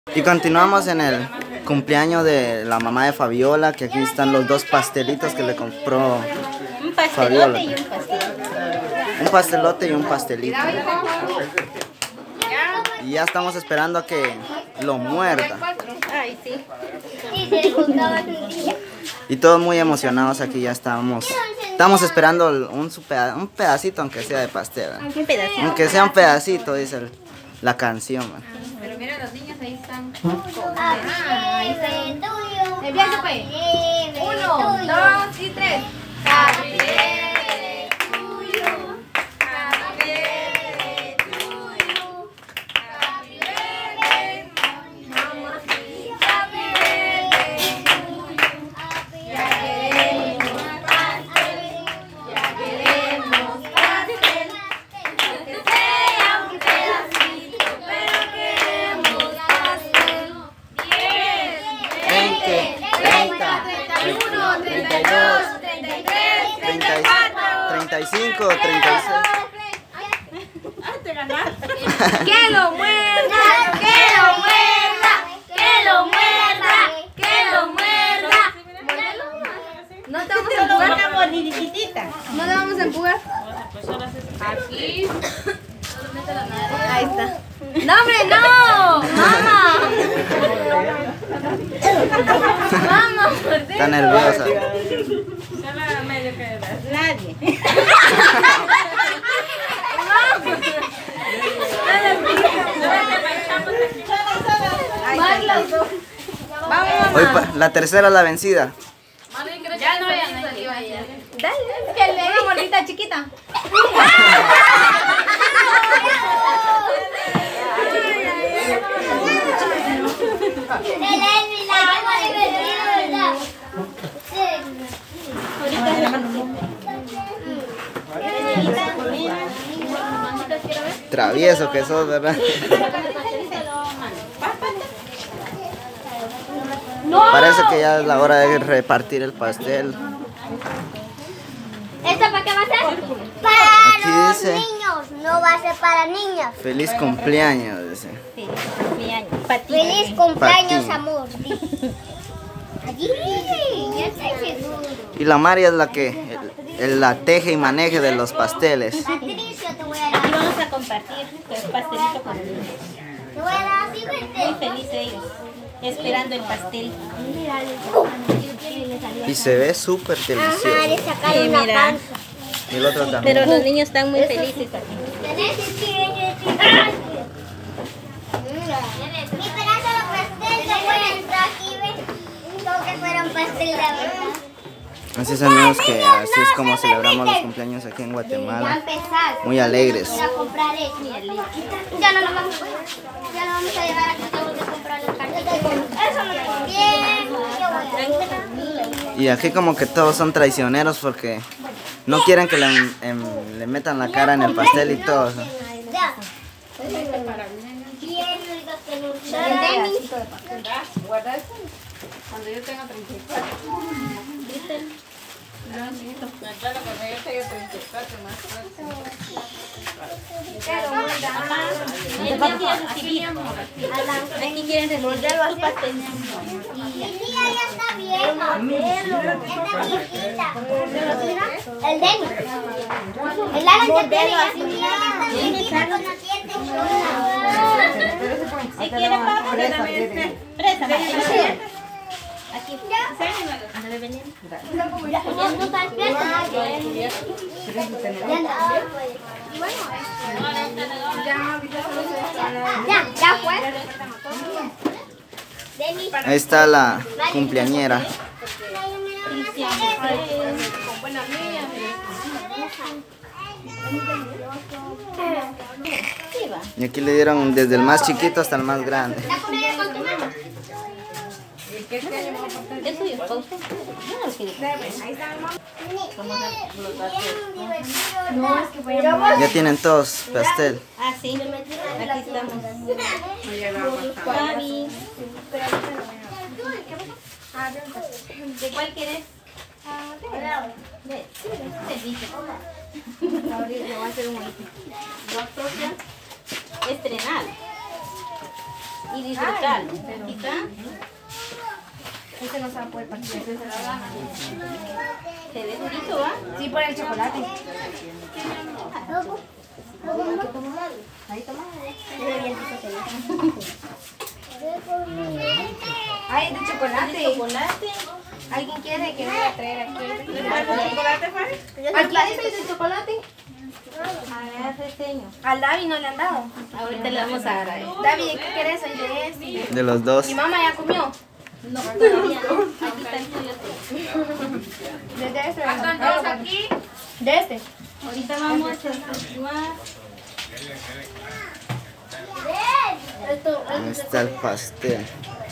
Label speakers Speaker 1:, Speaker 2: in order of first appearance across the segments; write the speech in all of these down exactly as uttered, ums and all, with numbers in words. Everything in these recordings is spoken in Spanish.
Speaker 1: Y continuamos en el cumpleaños de la mamá de Fabiola, que aquí están los dos pastelitos que le compró
Speaker 2: un pastelote
Speaker 1: Fabiola.
Speaker 2: Y un pastelote.
Speaker 1: Un pastelote y un pastelito. Y ya estamos esperando a que lo muerda.
Speaker 2: Ay, sí.
Speaker 1: Y todos muy emocionados aquí, ya estamos. Estamos esperando un, su peda- un pedacito, aunque sea de pastel. ¿eh?
Speaker 2: Un pedacito.
Speaker 1: Aunque sea un pedacito, dice el- la canción. ¿eh?
Speaker 3: Pero mira, los niños ahí están.
Speaker 4: Ah, ahí está.
Speaker 3: Empieza pues. Uno, dos y tres. Happy birthday to you. Happy birthday to you. Happy birthday, mamá. Happy birthday to you. Ya queremos pastel. Ya queremos pastel. Que sea un pedacito, pero queremos pastel. Diez,
Speaker 1: veinte, treinta,
Speaker 3: treinta y uno, treinta y dos, treinta y tres, treinta y cuatro,
Speaker 1: treinta y cinco, treinta y seis.
Speaker 3: ¡Que lo muerda! ¡Que lo muerda! ¡Que lo muerda! ¡Que lo muerda! No te vamos a empujar,
Speaker 2: Una bonitita.
Speaker 3: no te vamos a empujar. Aquí. Ahí está. ¡No, hombre, no! ¡Mamá! ¡Mamá!
Speaker 1: Está nerviosa.
Speaker 2: Nadie.
Speaker 3: Más las dos. Vamos,
Speaker 1: Hoy
Speaker 3: mamá.
Speaker 1: pa- la tercera es la vencida.
Speaker 3: Ya no, ya no. Dale, que le una mordita chiquita.
Speaker 1: Travieso que sos, ¿verdad? Parece que ya es la hora de repartir el pastel.
Speaker 4: ¿Esto para qué va a ser? Para
Speaker 1: Aquí
Speaker 4: los
Speaker 1: dice-
Speaker 4: niños, no va a ser para niñas.
Speaker 1: Feliz cumpleaños, dice.
Speaker 2: Feliz cumpleaños. Patita.
Speaker 4: Feliz cumpleaños,
Speaker 1: Patín.
Speaker 4: amor. Allí, ya estoy seguro.
Speaker 1: Y la María es la que el- el- la teje y maneje de los pasteles.
Speaker 4: Patricio, te voy a
Speaker 2: Aquí
Speaker 4: dar.
Speaker 2: vamos a compartir el pastelito con ellos.
Speaker 4: Te voy a dar así,
Speaker 2: Muy
Speaker 4: vete.
Speaker 2: felices ellos. Esperando el pastel.
Speaker 1: Y se ve súper
Speaker 4: Ajá, le
Speaker 1: delicioso.
Speaker 4: sacaron
Speaker 2: Sí,
Speaker 4: una
Speaker 2: mira.
Speaker 4: panza.
Speaker 1: Y el otro también.
Speaker 2: Pero los niños están muy felices aquí.
Speaker 4: ¿Tenés el chile? Mira. Mi pedazo de pastel se fue aquí, ¿ves? Como que fuera un pastel de verdad.
Speaker 1: Así es, amigos, que así es como celebramos los cumpleaños aquí en
Speaker 4: Ya
Speaker 1: Guatemala.
Speaker 4: empezar.
Speaker 1: Muy alegres.
Speaker 4: Voy a comprar eso. Ya no nos vamos, ya no vamos a llegar aquí, tengo que comprar los carteles. Eso no lo bien. Yo voy a
Speaker 1: Y aquí como que todos son traicioneros porque no quieren que le, em, le metan la cara en el pastel y todo. ¿no?
Speaker 4: Ya. Bien, oiga, que no Denis.
Speaker 3: Guarda eso cuando yo tenga treinta y cuatro. Claro, cuando yo tenga treinta y cuatro más próximo.
Speaker 2: Aquí quieren recibir su pastel.
Speaker 4: Mi tía ya está vieja. Está chiquita. El Denis. El Alan que tiene ya su tía ya está viejita con los dientes chulos.
Speaker 2: Si quiere papa, préstame. Préstame. Aquí. Ándale, ven.
Speaker 4: Ya no está despierta. Ya anda. Ya, ya fue. Denis.
Speaker 1: Ahí está la cumpleañera. Y aquí le dieron desde el más chiquito hasta el más grande.
Speaker 4: ¿La comida con tu mamá?
Speaker 2: ¿Es suyo? ¿Para usted? Yo no lo quiero.
Speaker 4: No, es que voy a
Speaker 1: Ya tienen todos pastel.
Speaker 2: Ah, sí. Aquí estamos. Fabi. ¿De cuál quieres? De- te dije. Ahorita le voy a hacer un bonito. Dos socias. Estrenar. y disfrutar. Aquí está.
Speaker 3: Este no se va a poder partir. Este se lo va.
Speaker 2: Se ve durito, ¿va?
Speaker 3: Sí, por el chocolate.
Speaker 4: Ahí toma.
Speaker 3: Ay, es de chocolate.
Speaker 2: Chocolate.
Speaker 3: ¿Alguien quiere que voy a traer aquí?
Speaker 2: ¿Chocolate, Fanny?
Speaker 3: Aquí dice de chocolate.
Speaker 2: A ver, reseño.
Speaker 3: Al David no le han dado.
Speaker 2: Ahorita le vamos a dar a él.
Speaker 3: David, ¿qué querés? Soy de este.
Speaker 1: De los dos.
Speaker 3: Mi mamá ya comió.
Speaker 2: No, todavía. Aquí está el tuyo.
Speaker 3: Desde este.
Speaker 2: ¿Están todos aquí?
Speaker 3: De este.
Speaker 2: Ahorita vamos a continuar.
Speaker 1: Ahí está el pastel.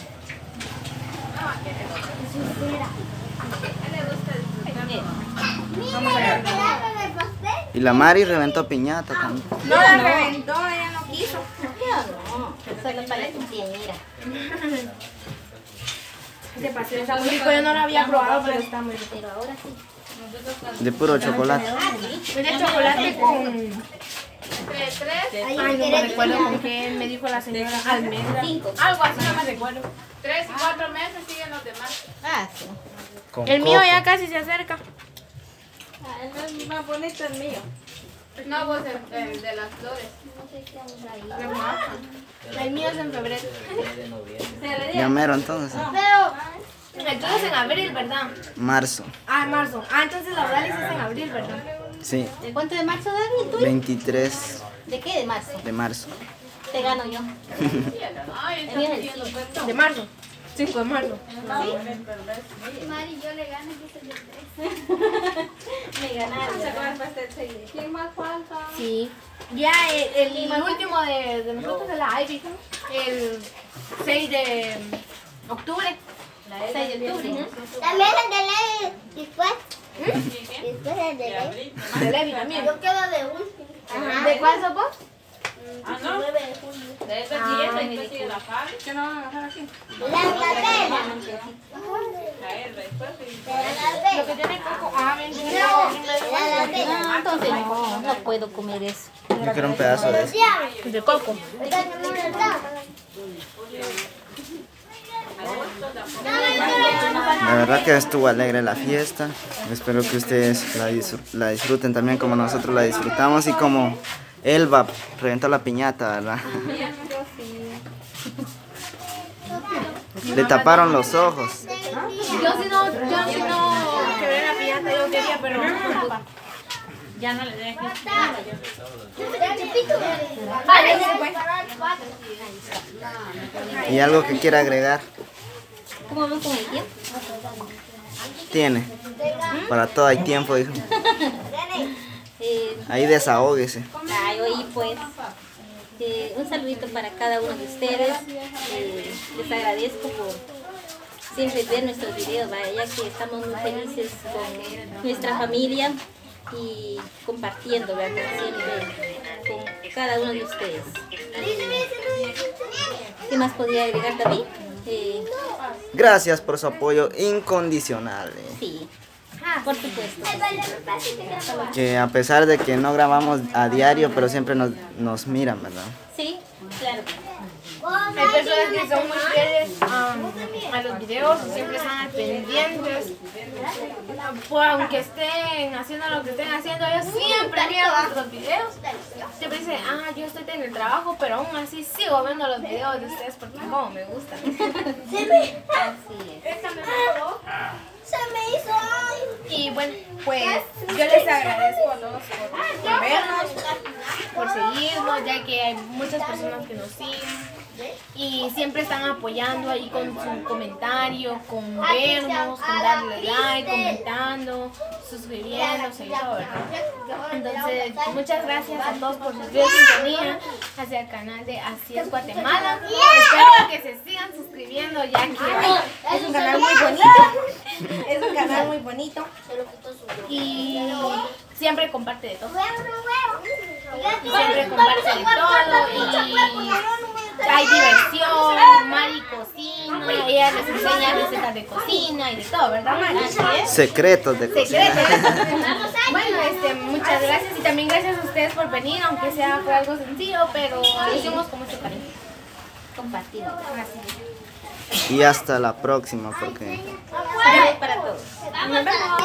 Speaker 1: Y la Mari reventó piñata también.
Speaker 3: No la reventó, ella no quiso.
Speaker 2: No, solo para tu tía, mira.
Speaker 3: Este pastel está muy rico, yo no lo había probado, pero está muy rico.
Speaker 2: Pero ahora sí.
Speaker 1: De puro chocolate.
Speaker 3: Es de chocolate con... Ay, no me recuerdo con qué me dijo la señora. Almendra.
Speaker 2: Cinco.
Speaker 3: Algo así, no me recuerdo.
Speaker 5: Tres y cuatro meses siguen los demás.
Speaker 2: Ah, sí.
Speaker 1: Con
Speaker 3: El mío ya
Speaker 1: coco.
Speaker 3: casi se acerca.
Speaker 2: Ah, el más bonito el mío.
Speaker 5: No, vos el, el de las flores.
Speaker 3: El mío es en febrero.
Speaker 1: Ya mero entonces.
Speaker 3: Pero el tuyo es en abril, ¿verdad?
Speaker 1: Marzo.
Speaker 3: Ah, en marzo. Ah, entonces la Odalis es en abril, ¿verdad?
Speaker 1: Sí.
Speaker 2: ¿De cuánto de marzo, David? ¿Tú?
Speaker 1: veintitrés
Speaker 2: ¿De qué de marzo?
Speaker 1: de marzo.
Speaker 2: Te gano yo.
Speaker 5: Ay,
Speaker 2: El mío es el cinco.
Speaker 3: De marzo. cinco de marzo.
Speaker 4: Mari, yo le gano y yo soy de tres.
Speaker 2: Me ganaron.
Speaker 5: ¿quién más falta?
Speaker 3: Sí. Ya el, el último de, de nosotros de la Ivy, el seis de octubre.
Speaker 2: seis de octubre.
Speaker 4: También el de Levi después. Después el de Levi.
Speaker 3: De Levi también.
Speaker 4: Yo quedo de último.
Speaker 3: Ajá. ¿De cuál sos vos?
Speaker 5: Ah, no.
Speaker 4: nueve de julio.
Speaker 5: De ese diez, después sigue la Fabi. ¿Qué no van a dejar aquí?
Speaker 4: La Isabela.
Speaker 5: A él, después sí.
Speaker 4: La
Speaker 3: Lo que
Speaker 4: Isabela.
Speaker 3: tiene coco. Ah, ven,
Speaker 4: No, la Isabela.
Speaker 2: No, entonces no, no puedo comer eso.
Speaker 1: Yo quiero un pedazo de eso.
Speaker 3: de coco.
Speaker 4: Ahorita no me lo da.
Speaker 1: La verdad que estuvo alegre la fiesta. Espero que ustedes la, disfr- la disfruten también como nosotros la disfrutamos y como Elba reventó la piñata, ¿verdad? Le taparon los ojos.
Speaker 3: Yo si no, yo si no quebré la piñata, yo quería, pero no pude.
Speaker 2: Ya no le dejes.
Speaker 3: Vale, se fue.
Speaker 1: ¿Y algo que quiera agregar?
Speaker 2: ¿Cómo vamos con el tiempo?
Speaker 1: Tiene. Para todo hay tiempo, dijo.
Speaker 2: Eh,
Speaker 1: Ahí desahóguese.
Speaker 2: ay, oí pues. Eh, un saludito para cada uno de ustedes. Eh, les agradezco por siempre ver nuestros videos, vaya, ya que estamos muy felices con nuestra familia y compartiendo, ¿verdad? Siempre con cada uno de ustedes. ¿Qué más podría agregar, David? Eh,
Speaker 1: Gracias por su apoyo incondicional. eh.
Speaker 2: sí, por supuesto.
Speaker 1: Que a pesar de que no grabamos a diario, pero siempre nos, nos miran, ¿verdad?
Speaker 2: Sí, claro.
Speaker 3: Hay personas que son muy fieles a, a los videos y siempre están pendientes. Pues aunque estén haciendo lo que estén haciendo, ellos siempre miran nuestros videos. Siempre dicen, ah, yo estoy en el trabajo, pero aún así sigo viendo los videos de ustedes porque como me gustan.
Speaker 4: Se me,
Speaker 2: Así es.
Speaker 4: se me hizo ay.
Speaker 3: Y bueno, pues yo les agradezco a todos por, por vernos, por seguirnos, ya que hay muchas personas que nos siguen y siempre están apoyando ahí con su comentario, con vernos, con darle like, comentando, suscribiéndose y todo, ¿verdad? Entonces, muchas gracias a todos por su sintonía hacia el canal de Así es Guatemala. Espero que se sigan suscribiendo, ya que es un canal muy bonito. Es un canal muy bonito y siempre comparte de todo. Siempre comparte de todo y hay diversión, Mari cocina, ella les enseña recetas de cocina y de todo, ¿verdad, Mari?
Speaker 1: Secretos de cocina.
Speaker 3: Secretos. Bueno, este, muchas gracias y también gracias a ustedes por venir, aunque sea fue algo sencillo, pero lo hicimos con mucho cariño.
Speaker 2: compartimos.
Speaker 3: Así.
Speaker 1: Y hasta la próxima, porque...
Speaker 2: Salud para todos.
Speaker 3: Nos vemos.